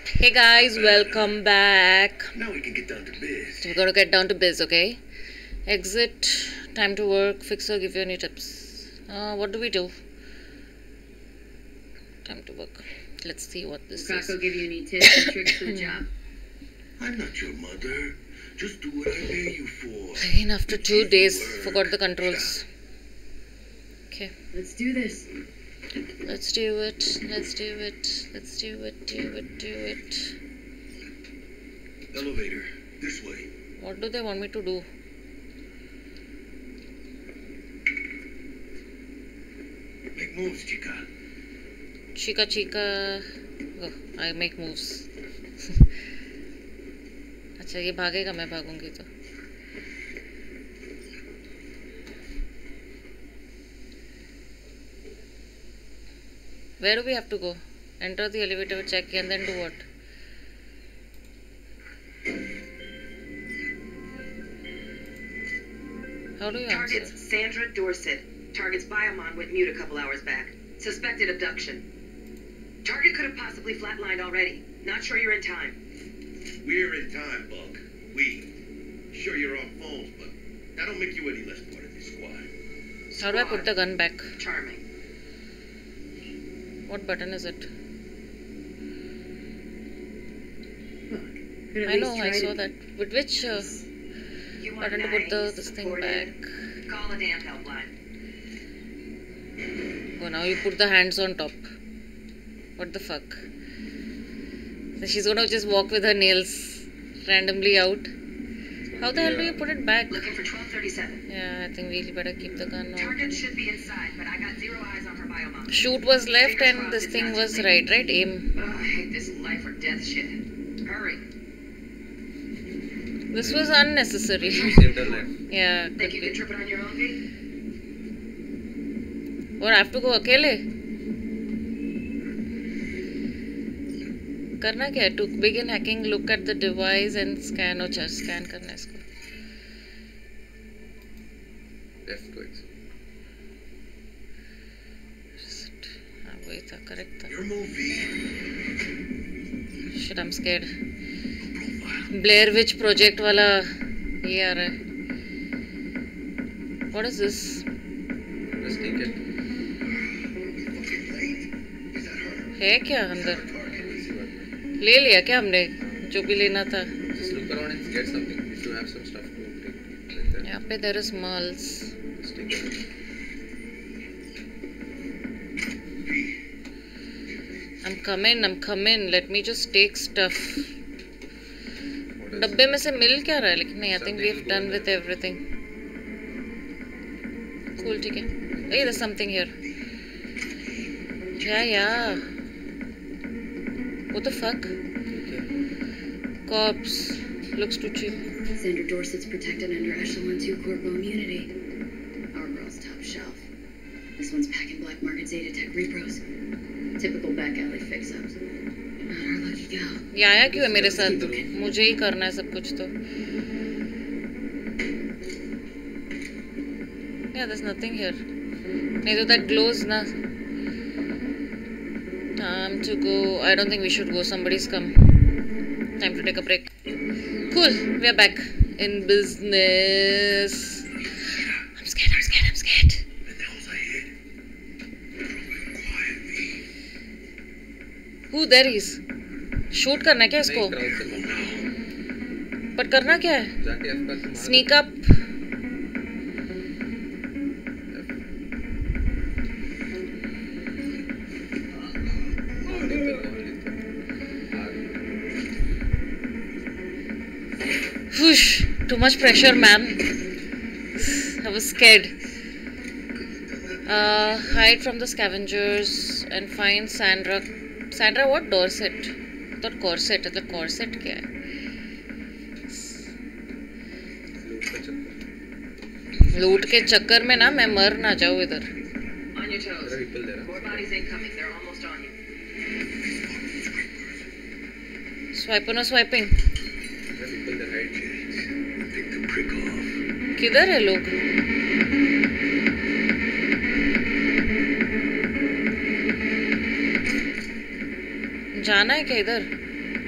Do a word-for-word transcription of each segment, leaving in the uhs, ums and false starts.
Hey guys, welcome back. Now we can get down to biz. So we're gonna get down to biz, okay? Exit, time to work, fixer, give you any tips. Uh, what do we do? Time to work. Let's see what this Croco is. give you any tips and tricks for the job? I'm not your mother. Just do what I pay you for. Again, after two days, forgot the controls. Okay, Let's do this. let's do it. Let's do it. Let's do it. Do it. Do it. Elevator. This way. What do they want me to do? Make moves, chica. Chica chica. Oh, I make moves. अच्छा ये भागेगा मैं भागूंगी तो Where do we have to go? Enter the elevator, check and then do what? How do you answer? Target's Sandra Dorset. Target's biomon went mute a couple hours back. Suspected abduction. Target could have possibly flatlined already. Not sure you're in time. We're in time, Buck. We. Sure you're on phones, but that don't make you any less part of this squad. How do I put the gun back? Charming. What button is it? Could at I least know, I try saw to- that. With which uh, You want button to put the nice, this thing supportive, back? Call a damn helpline. Oh, now you put the hands on top. What the fuck? So she's gonna just walk with her nails randomly out. How the hell do you put it back? Looking for twelve thirty-seven. Yeah, I think we better keep the gun on. Target should be inside, but I got zero eyes on her biomon. Shoot was left and this thing was right, right? Aim. Oh, I hate this life or death shit. Hurry. This was unnecessary. Saved her life. Yeah. Think you can trip it on your own, V? Or I have to go अकेले? करना क्या है? To begin hacking, look at the device and scan. अच्छा, scan करना है इसको. Left to exit. हाँ वही था, correct था. Your movie. Shit, I'm scared. Blair Witch Project वाला ये आ रहा है. What is this? Just take it. Fucking late. Is that her? है क्या अंदर? Target. ले लिया क्या हमने? जो भी लेना था. Just look around and get something. If you have some stuff to take, like that. यहाँ पे there is malls. Just take it. I'm coming, I'm coming. Let me just take stuff. What else? डब्बे में से मिल क्या रहा है? लेकिन नहीं, I think we have done with everything. Cool, ठीक है. Hey, there's something here. Yeah, yeah. What the fuck? Cops. Looks too cheap. Sandra Dorset's protected under Echelon two Corpo immunity. Our girl's top shelf. This one's packing black market Zeta Tech repros. Typical back alley fix-ups. Not our lucky gal. ये आया क्यों है मेरे साथ? मुझे ही करना है सब कुछ तो. Yeah, there's nothing here. नहीं तो that glows ना. Time to go. I don't think we should go. Somebody's come. Time to take a break. Cool. We are back in business. I'm scared. I'm scared. I'm scared. What the hell's ahead? Quiet, V. Who there is? Shoot करना है क्या इसको? नहीं, crowd से घूमना। But करना क्या है? जाके F पर मार। Sneak up. और लेते हैं, और लेते हैं। Whoosh. Too much pressure, man. I was scared. Uh, hide from the scavengers and find Sandra. Sandra, what? Dorset. I thought corset. The corset क्या है? लूट का चक्कर। लूट के चक्कर में ना मैं मर ना जाऊँ इधर. On your toes. There are people there. More bodies incoming. They're almost on you. Swiping or swiping? There are people there, right? Take the prick off. किधर है लोग? जाना है क्या इधर?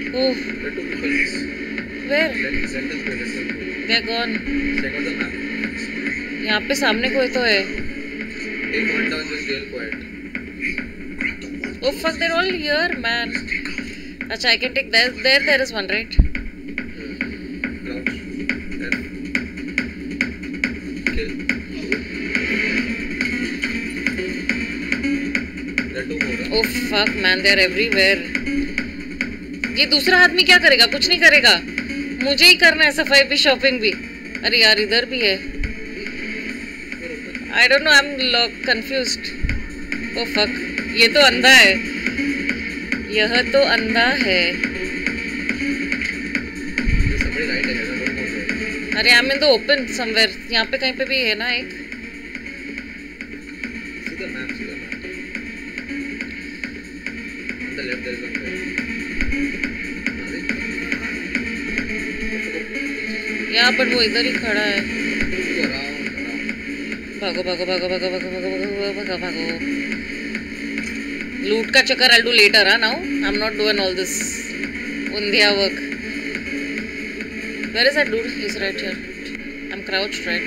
Oh, There are two people. where? Let, let them go, let them go. They're gone. Check out the map. यहाँ पे सामने कोई तो है. Take one down, just real quiet. Oh fuck, they're all here, man. Acha, I can take there. There, there is one, right? Crouch. There. Kill. There are two more. Huh? Oh fuck, man, they're everywhere. ये दूसरा आदमी क्या करेगा? कुछ नहीं करेगा. मुझे ही करना है सफाई भी, शॉपिंग भी. अरे यार, इधर भी है. I don't know, I'm confused. Oh fuck, ये तो अंधा है. यह तो अंधा है. There's somebody right ahead. I don't know where. अरे I'm in the open somewhere. यहाँ पे कहीं पे भी है ना एक. See the map, see the map. On the left there is one guy. यहाँ पर वो इधर ही खड़ा है. Go around, around. भागो भागो भागो भागो भागो भागो भागो भागो भागो. लूट का चक्कर I'll do later, huh? Now I'm not doing all this undhiya work. Where is that dude? He's right here. I'm crouched, right?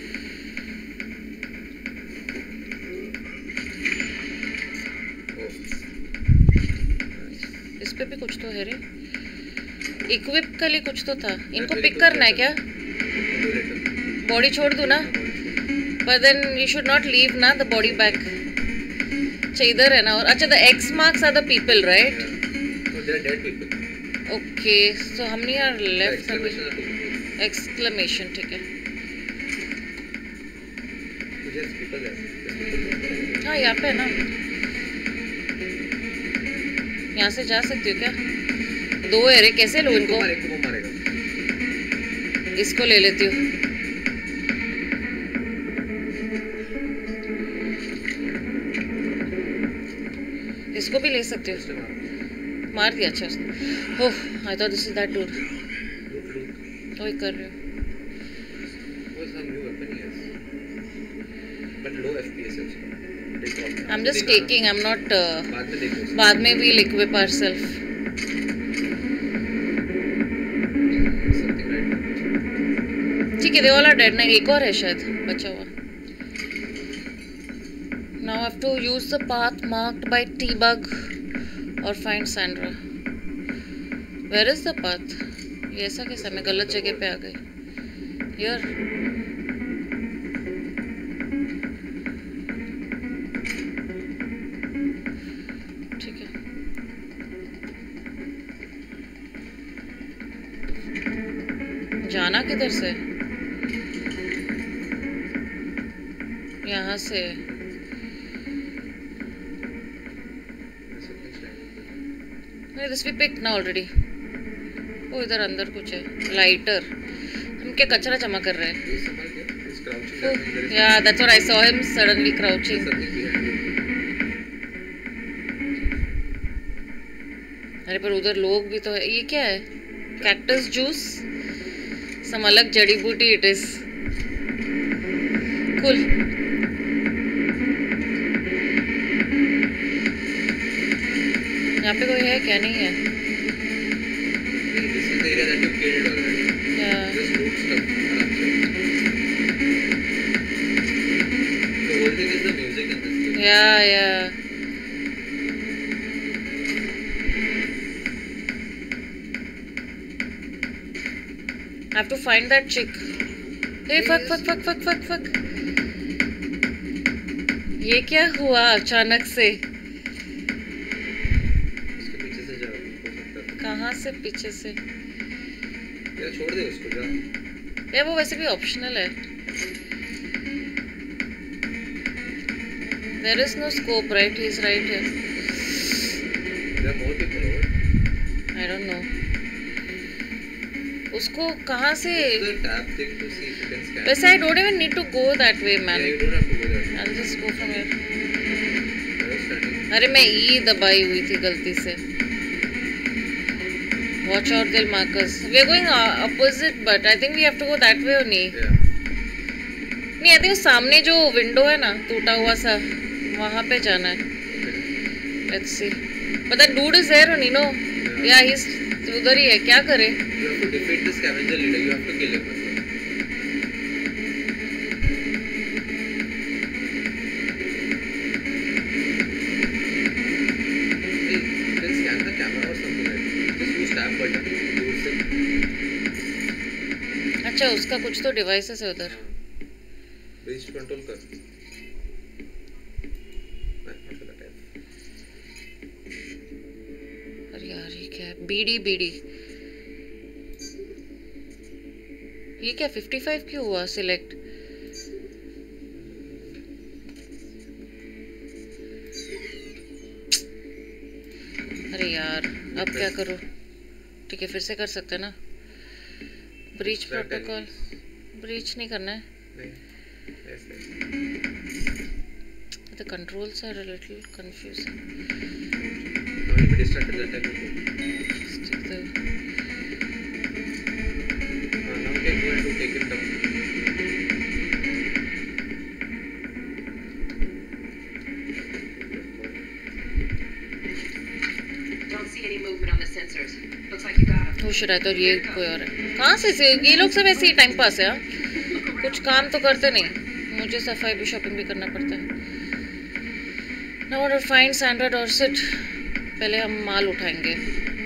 इस पे भी कुछ तो है रे. इक्विप के लिए कुछ तो था. इनको पिक करना है क्या? बॉडी छोड़ दूँ ना? But then you should not leave ना the body back. अच्छा इधर है ना. और अच्छा the X marks are the people, right? Yeah. No, they are dead people. Okay, so how many are The left? exclamation are two people. Exclamation, ठीक है. There's people there. There's people there. हाँ यहाँ पे है ना. यहाँ से जा सकती हो क्या? दो है रे, कैसे लो इनको? मारे, को मारेगा. इसको ले लेती हूँ. इसको भी ले सकते हो. इसने मारा. मार दिया. अच्छा उसने. ओह, I thought this is that dude. Loot, loot. वही कर रहे हो. वो some new weapon he has. But low F P S है उसका. Take off. I'm just देखा ना? taking. I'm not. Uh, बाद में देखो. बाद में we'll equip ourselves. Something right. ठीक है, they all are dead ना. एक और है शायद बचा हुआ. Now I have to use the path marked by T-Bug or find Sandra. Where is the path? ये ऐसा कैसा? मैं गलत जगह पे आ गई. Here. ठीक है. जाना किधर से? यहाँ से. नहीं, this we picked ना already. वो इधर अंदर कुछ है. लाइटर. हम क्या कचरा जमा कर रहे हैं? He is somewhere here. He's crouching. Oh, That means there is yeah, that's what I saw him suddenly crouching. something behind you. अरे पर उधर लोग भी तो है. ये क्या है? Cactus juice. सम अलग जड़ी बूटी इट इज. कूल. यहाँ पे कोई है क्या? नहीं है. Hey, this is the area that you killed already. Yeah. Just loot stuff. आराम से. The whole thing is the music in this game. Yeah, yeah. I have to find that chick. Hey, fuck, fuck, fuck, fuck, fuck, fuck. ये क्या हुआ अचानक से? उसके पीछे से जा. हो सकता है. कहाँ से पीछे से? या छोड़ दे उसको जा. यार वो वैसे भी ऑप्शनल है. There is no scope, right? He's right here. There are more people over. I don't know. उसको कहाँ से? Use the tab thing to see if you can scan. वैसे I don't even need to go that way, man. Yeah, you don't have to go there. I'll just go from here. There is standing. अरे मैं ई दबाई हुई थी गलती से. Watch out, they'll mark us. We are going uh, opposite, but I think we have to go that way only. Yeah. नहीं, I think सामने जो विंडो है ना टूटा हुआ सा, वहाँ पे जाना है. Let's see. But that dude is there only, no? Yeah, he's उधर ही है, क्या करे? You have to defeat the scavenger leader. You have to kill him. Hey, you can scan the camera or something like that. Just use tab button. दूर से. अच्छा, उसका कुछ तो डिवाइसेस है उधर. Base control कर. नहीं, not that type. अरे यार ये क्या है? बीडी बीडी. ये क्या पचपन क्यों हुआ सिलेक्ट? अरे यार अब क्या करूँ? ठीक है, फिर से कर सकते हैं ना? Breach protocol. ब्रीच नहीं करना है. नहीं, ऐसे. The controls are a little confusing. Now you be distracted that time. Stick the... Uh, now you can go and to take him down. Don't see any movement on the sensors. Looks like you got him. Oh shit, I thought ये कोई और है. कहाँ से से ये लोग सब ऐसे ही टाइम पास है? कुछ काम तो करते नहीं. मुझे सफाई भी शॉपिंग भी करना पड़ता है. Now I want to find Sandra Dorset. पहले हम माल उठाएंगे.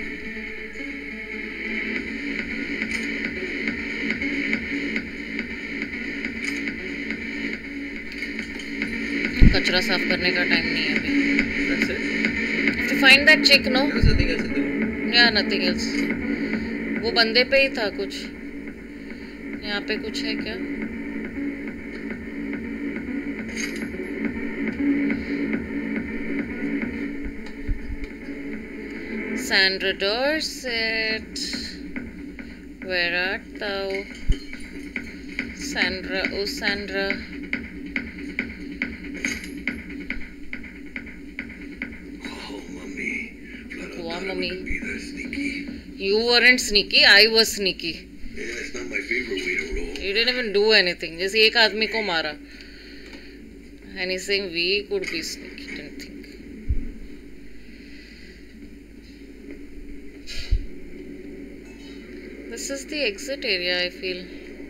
कचरा साफ करने का टाइम नहीं है अभी. That's it. To find that chick, no? There was nothing else in the room. Yeah, nothing else. वो बंदे पे ही था कुछ. यहाँ पे कुछ है क्या? Sandra Dorset, where art thou? Sandra, oh Sandra. Oh, mummy. Flat out Wow, thought I mummy. wouldn't be that sneaky. You weren't sneaky, I was sneaky. Yeah, it's not my favorite way to roll. You didn't even do anything. जैसे एक आदमी को मारा. And he's saying we could be sneaky. Didn't think. This is the exit area, I feel.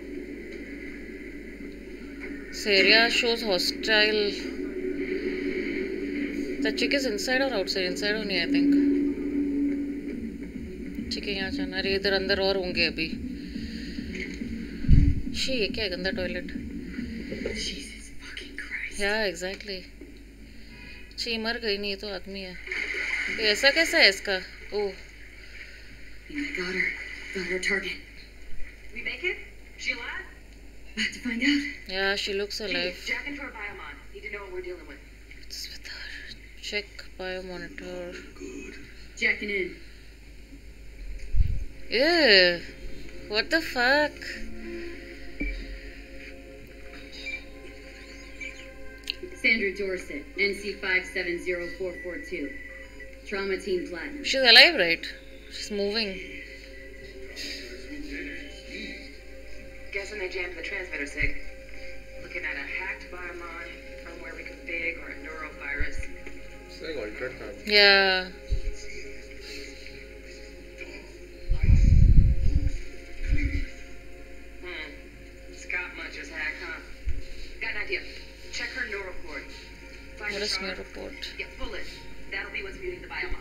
This area shows hostile. The chick is inside or outside? Inside only, I think. ठीक है, यहाँ जाना. अरे इधर अंदर और होंगे अभी. शी, ये क्या है? गंदा toilet. Jesus fucking Christ. Yeah, exactly. She मर गई नहीं, ये तो आदमी है. ये ऐसा कैसा है इसका? ओह. I got her. Got her target. We make it? She alive? About to find out. Yeah, she looks alive. Hey, jack into her biomon. Need to know what we're dealing with. What's with her? Check biomonitor. Good. Jacking in. Ew. What the fuck? Sandra Dorset, N C five seven zero four four two. Trauma Team Platinum. She's alive, right? She's moving. Guessing they jammed the transmitter sig. Looking at a hacked biomon, firmware reconfig, or a neurovirus. It's like altered card. Yeah. Hmm. Scott Muncher's hack, huh? Got an idea. Check her neuroport. Find What a is shard. my report? Yeah, pull it. That'll be what's muting the biomon.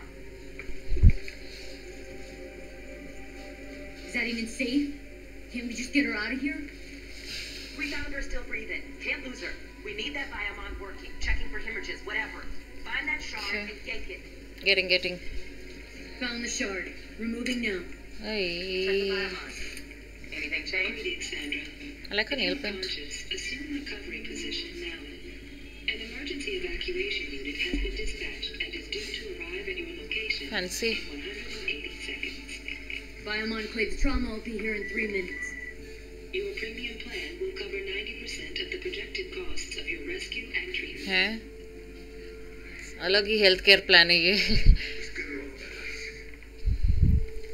Is that even safe? Can't we just get her out of here? We found her still breathing. Can't lose her. We need that biomon working, checking for hemorrhages, whatever. Find that shard Okay. and yank it. Getting, getting. Found the shard. Removing now. Check the Ay. biomon. Anything change? Greetings, Sandra. I like a nail paint. Conscious, assume recovery position now. An emergency evacuation unit has been dispatched and is due to arrive at your location Fancy. in one hundred eighty seconds. Biomonclave's trauma will be here in three minutes. Your premium plan will cover ninety percent of the projected costs of your rescue and treatment. है? अलग ही health care plan है ये. Let's get her off that ice.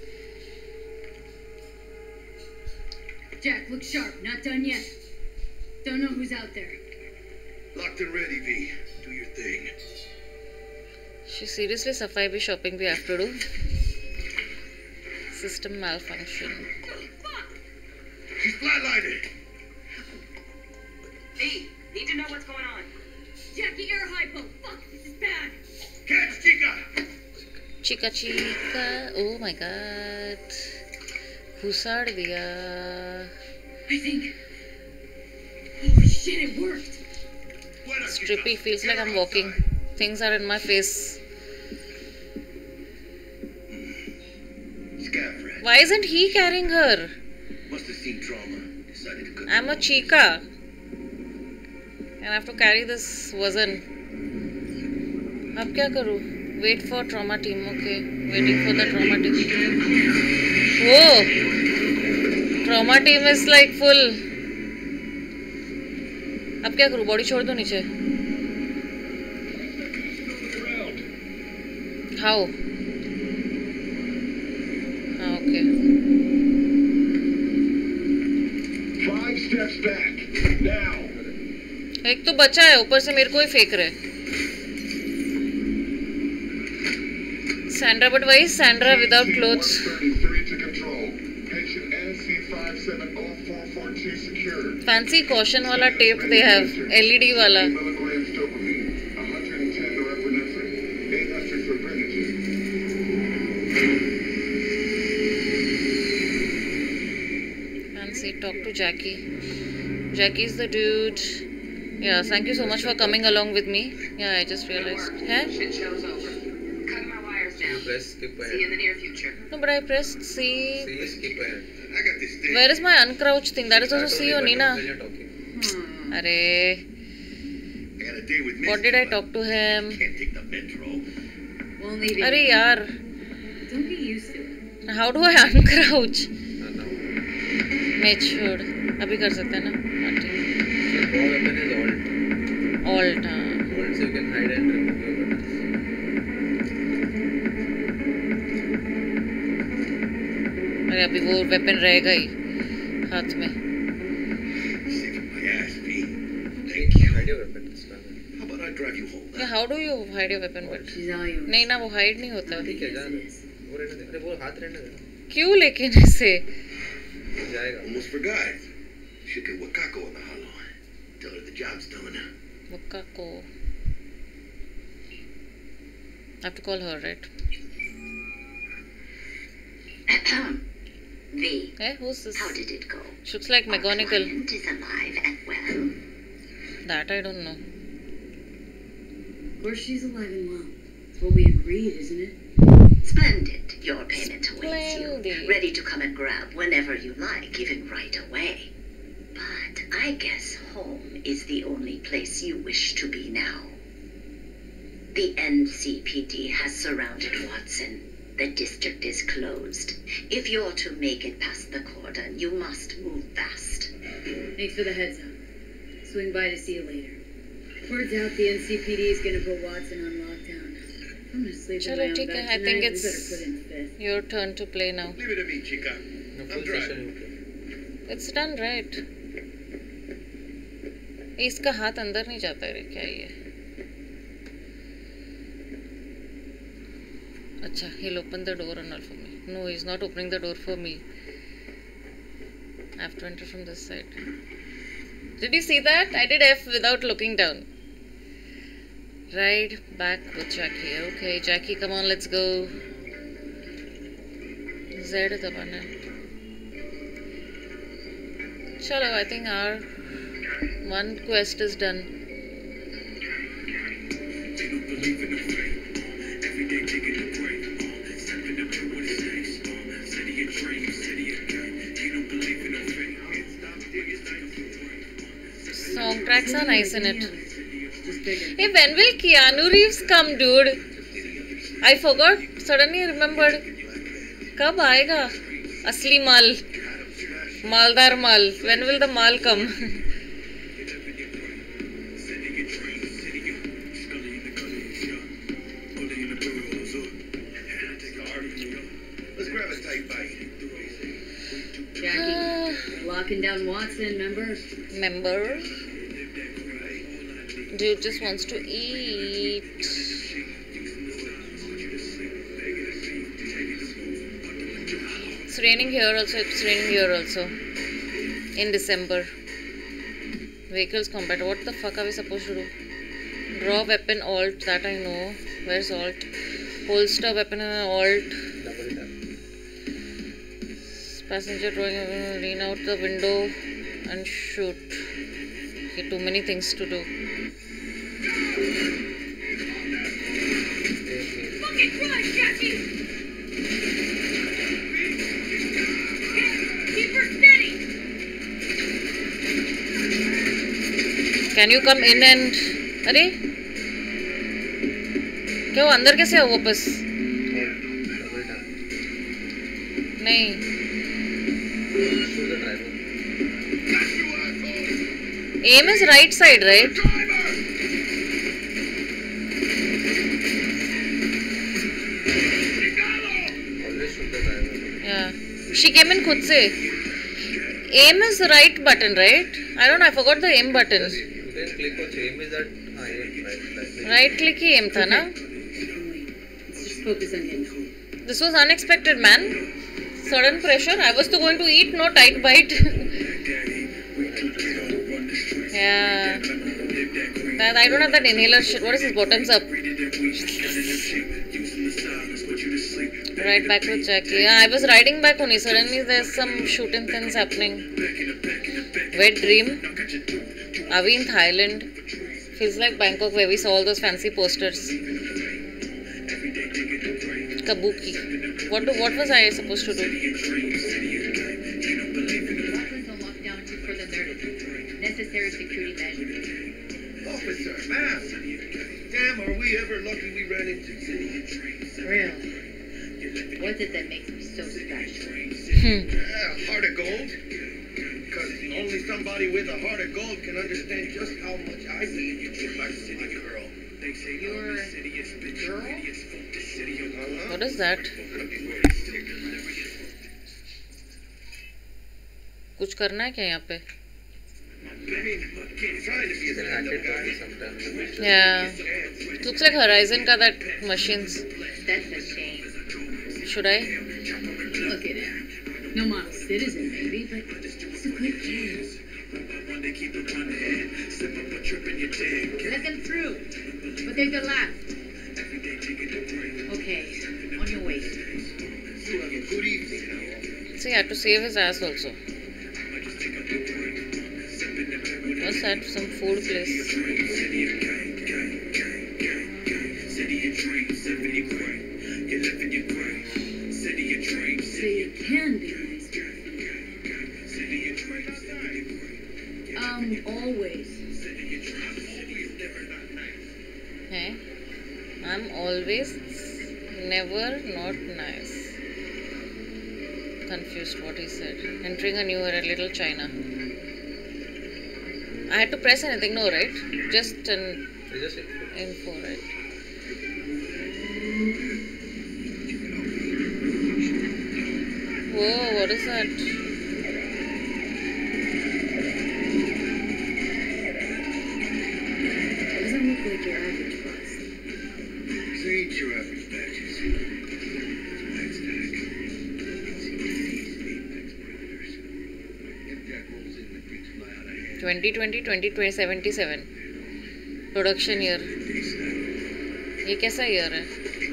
Jack, look sharp. Not done yet. Don't know who's out there. Locked and ready, V. Do your thing. She seriously सफाई भी shopping भी have to do. System malfunction. He's flatlining. V, need to know what's going on. Jackie, air hypo. Fuck, this is bad. Catch, Chica. Chica chica. Oh my god. घुसाड़ दिया. I think. Oh shit, it worked. Bueno, Strippy Chica. feels like Get I'm her walking. outside. Things are in my face. Scafred. Why isn't he carrying her? Must have seen trauma. Decided to cut I'm a chica. And I have to carry this वजन. अब क्या करूँ? Wait for trauma team. Okay. Waiting for the trauma team. Whoa! Trauma team is like full. अब क्या करूँ? Body छोड़ दो नीचे. How? हाँ okay. Five steps back. Now. एक तो बचा है ऊपर से मेरे को ही फेंक रहे. Sandra, but why is Sandra without clothes? one thirty-three to control. Patient N C five seven zero four four two secured. Fancy caution वाला tape they have. L E D वाला. Milligrams dopamine. one hundred ten norepinephrine. eight hundred for Brennigen. Fancy, talk to Jackie. Jackie's the dude. Yeah, thank you so much for coming along with me. Yeah, I just realized. Huh? Shit show's over. Cutting my wires You down. press skip See you in ahead. the near future. No, but I pressed C. See, skip ahead. I got this thing. Where is my uncrouch thing? That is also That C only or button Nina? when you're talking. Arre, I got a date with Misty. what did I but talk to him? Can't take the metro. Won't leave you. Arre yaar, Don't get used to it. how do I uncrouch? Uh, now. Matured. अभी कर सकते हैं ना? हाँ ठीक. So draw weapon is alt. Alt हाँ. Alt so you can hide and remove your buttons. अरे अभी वो weapon रहेगा ही हाथ में. Saving my ass, P. Thank you. Hide your weapon. It's done. How about I drive you home? Yeah, how do you hide your weapon? But She's all yours. नहीं ना वो hide नहीं होता. ठीक है जा. वो रहने दे. अरे वो हाथ रहने दे. क्यों लेकिन इसे? जाएगा. Almost forgot. Should get Wakako on the hollow. Tell her the job's done. Wakka को. I have to call her, right? V, Eh, who's this? how did it go? She looks like Our McGonagall. client is alive and well. That I don't know. Of course she's alive and well. It's what we agreed, isn't it? Splendid. Your payment awaits you. Splendid. Ready to come and grab whenever you like, even right away. But I guess home is the only place you wish to be now. The N C P D has surrounded Watson. The district is closed. If you're to make it past the cordon, you must move fast. Thanks for the heads up. Swing by to see you later. Word's out the N C P D is gonna put Watson on lockdown. I'm gonna sleep in Chalo, my own ठीक bed है. I tonight. think We it's better put in fifth. your turn to play now. Leave it to me, Chica. No, I'm full driving. session you play. It's done, right? इसका हाथ अंदर नहीं जाता है क्या ये? अच्छा, he'll open the door and all for me. No, he's not opening the door for me. I have to enter from this side. Did you see that? I did F without looking down. Right back with Jackie. Okay, Jackie, come on, let's go. Z दबाना है. Chalo, I think our one quest is done. They don't believe in the faith. Every day taking a break. Stepping up to what it takes. Steady your dream, steady your game. They don't believe in the faith. Can't stop till you take a break. Song tracks are nice in it. Just bigger. Hey, when will Keanu Reeves come, dude? I forgot. Suddenly remembered. कब आएगा असली माल मालदार माल? When will the mall come? Let's grab a tight bite. Jackie, locking down Watson, remember? Member. Dude just wants to eat. It's raining here also. It's raining here also. In December. Vehicles combat. What the fuck are we supposed to do? Draw weapon alt. That I know. Where's alt? Holster weapon and alt. Double tap. Passenger drawing. Lean out the window and shoot. Okay, too many things to do. Fucking drive, Jackie! Keep her steady! Can you come in and... अरे क्या वो अंदर कैसे आओ वापस? Double tap. नहीं. Shoot the driver. Aim is right side, right? Always shoot the driver. Yeah. She came in खुद से. Aim is the right button, right? I don't know. I forgot the aim button. You can click on aim is that हाँ ये right right. Right click ही aim था ना? Let's just focus on him. This was unexpected, man. Sudden pressure. I was too going to eat, no tight bite. Yeah. That, I don't have that inhaler shit. What is this? Bottoms up. Right back with Jackie. Yeah, I was riding back only. Suddenly there's some shooting things happening. Wet dream. Are we in Thailand? Feels like Bangkok where we saw all those fancy posters. Kabuki. What do, what was I supposed to do? Buckland's on lockdown to further their necessary security measures. Officer, ma'am! Damn, are we ever lucky we ran into you? Really? What's it that makes me so special? Hmm. Yeah, heart of gold? Because only somebody with a heart of gold can understand just how much I mean you to my city girl. You're a girl? Uh-huh. What is that? कुछ करना है क्या यहाँ पे? I mean, trying to be You a can hack stand-up it guy. probably sometimes. Yeah. Looks like Horizon का that machines. That's a shame. Should I? Look at him. No model citizen, maybe, but he's a good kid. Let them through. But take the left. Okay, on your way. You have a good evening now. See, I had to save his ass also. What's that? Some food place. So you can be nice. Um, always. Hey, I'm always never not nice. Confused what he said. Entering a new era, Little China. I had to press anything, no, right? Just an You just info. info, right? Whoa, what is that? Doesn't look like your average bus. These ain't your average badges. Max tag. If Jack rolls in, the freaks fly out of hand. twenty twenty twenty seventy-seven. Production year. ये कैसा year है?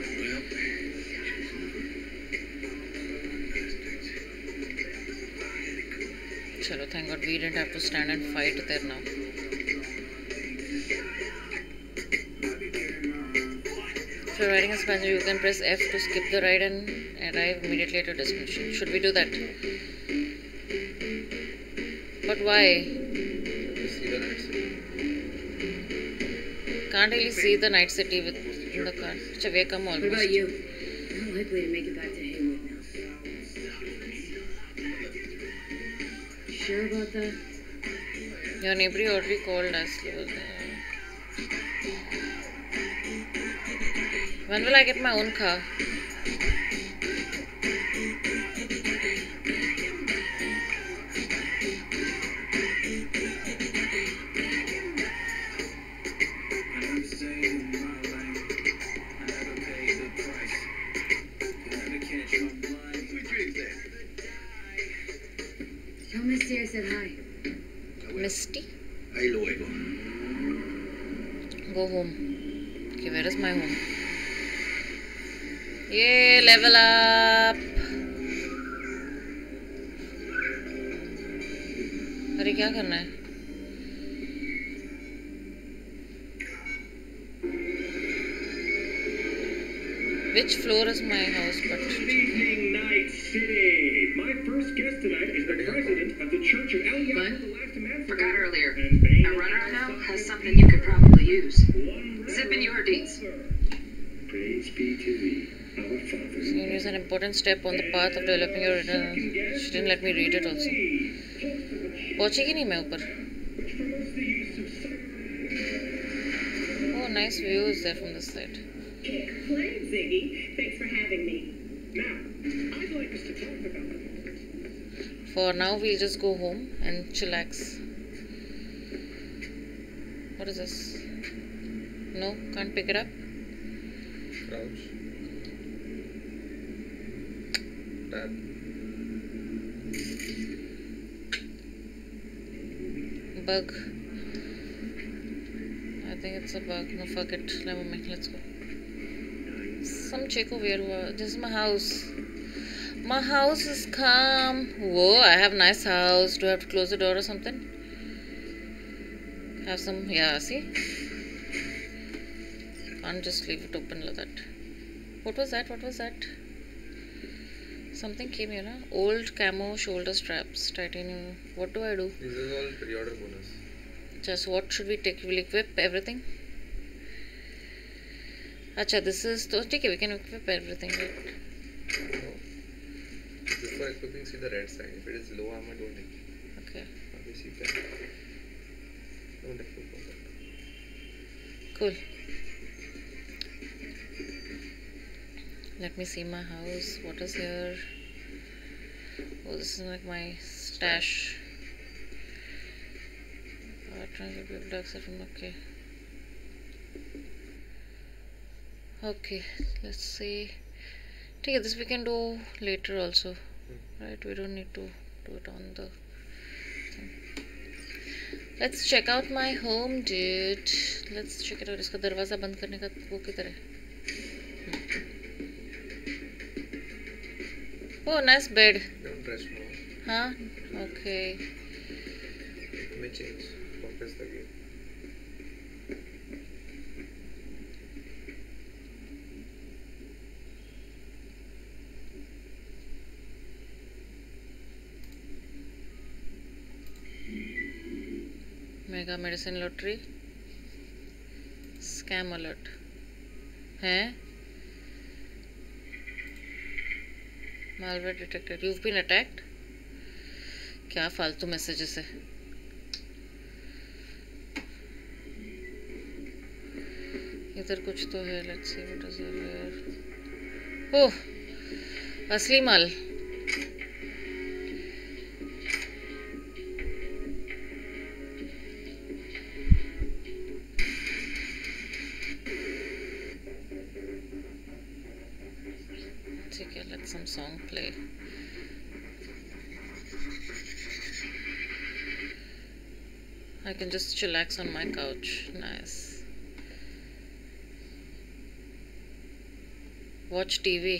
Chalo, thank God we didn't have to stand and fight there now. If you're riding a passenger, you can press F to skip the ride and arrive immediately at your destination. Should we do that? But why? You see the night city. Can't really see the night city with in the car. It's a way come What almost. about you? Not likely to make it back to Haywood now. Sure about that? Your neighbor already called us. When will I get my own car? Sweet dreams then. Misty, I said hi. Misty? Ahí luego. Go home. Okay, where is my home? Yay, level up! अरे क्या करना है? Which floor is my house? But Good evening, Night City. My first guest tonight is the president of the Church of Eliyahu What? the Last Emancipator. Forgot earlier. And Bane A of runner I the know South has Side something you could probably use. One Zip in your deeds. Praise be to thee, our Father. so it is an important step on the path of developing your return. She didn't let me read it also. पहुंचेगी नहीं मैं ऊपर. Which promotes the use of cyber. Oh, nice view is there from this side. Can't complain, Ziggy. Thanks for having me. Now, I'd like us to talk about For now, we'll just go home and chillax. What is this? No, can't pick it up. Crouch. Tab. Bug. I think it's a bug. No, fuck it. Never mind. Let's go. Some chick over here. This is my house. My house is calm. Whoa, I have nice house. Do I have to close the door or something? Have some, yeah, see? Can't just leave it open like that. What was that? What was that? Something came here, huh? Old camo shoulder straps, titanium. What do I do? This is all pre-order bonus. Just what should we take? We'll equip everything. Acha, this is, so, okay, we can equip everything, right? No. Before equipping, see the red sign. If it is low armor, don't equip. Okay, Obviously, you can. Don't equip all that. cool. Let me see my house. What is here? Oh, this is like my stash. Uh, trying to be able to access from, okay. Okay, let's see. Okay, this we can do later also. Right, we don't need to do it on the thing. Let's check out my home, dude. Let's check it out. इसका दरवाजा बंद करने का वो किधर है? Oh, nice bed. Don't rush now. Huh? Okay. It may change. Press the game. Mega medicine lottery. Scam alert. हैं? Malware detected. You've been attacked. क्या फालतू मैसेजेस है? इधर कुछ तो है. Let's see what is here. ओह, असली माल. ठीक है, let some song play. I can just chillax on my couch. Nice. Watch T V.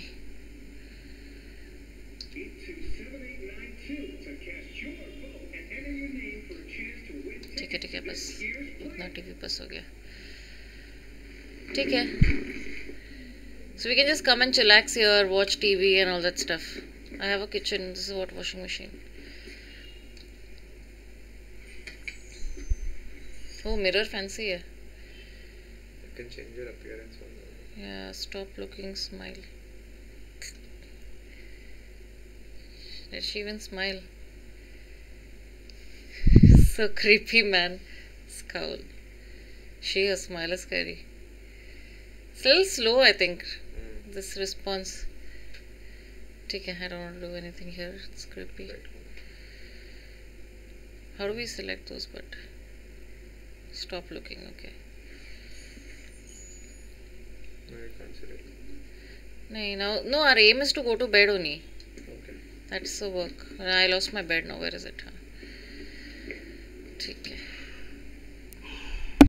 ठीक है ठीक है, बस इतना टीवी बस हो गया. ठीक है. So we can just come and chillax here, watch T V and all that stuff. I have a kitchen. This is what washing machine. Oh, mirror fancy है. You can change your appearance on the. Yeah, stop looking, smile. Did she even smile? So creepy, man. Scowl. She, her smile is scary. It's a little slow, I think. Mm. This response. Okay, I don't want to do anything here. It's creepy. Right. How do we select those? But stop looking. Okay. No, you can't select. No, now, no. Our aim is to go to bed only. Okay. That's the work. I lost my bed now. Where is it? Huh? ठीक है